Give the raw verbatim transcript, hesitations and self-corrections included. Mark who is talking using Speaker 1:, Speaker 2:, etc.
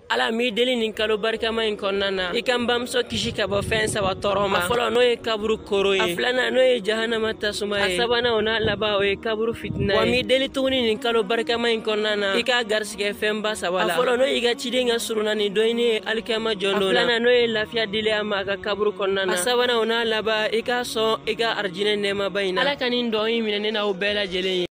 Speaker 1: ala mi deli nin kalo barikama in kɔnɔna i kan bamuso kisi ka bɔ fɛn saba tɔɔrɔ ma. A fɔlɔ n'o ye kaburu koro ye, a filanan n'o ye jahanama tasuma ye, a sabanan o n'a laban o ye kaburu fitina ye. Wa mi deli tuguni nin kalo barikama in kɔnɔna i k'a garisigɛ fɛnba saba la. A fɔlɔ n'o y'i ka ciden ka surunna ni dɔɲini ye alikiyama jɔndon na. A filanan n'o ye lafiya dili a ma a ka kaburu kɔnɔna. A sabanan o n'a laban i k'a sɔn i ka arijinɛ nɛɛmaba in na. Ala ka nin dɔn in minɛ ne n'aw bɛɛ lajɛlen ye.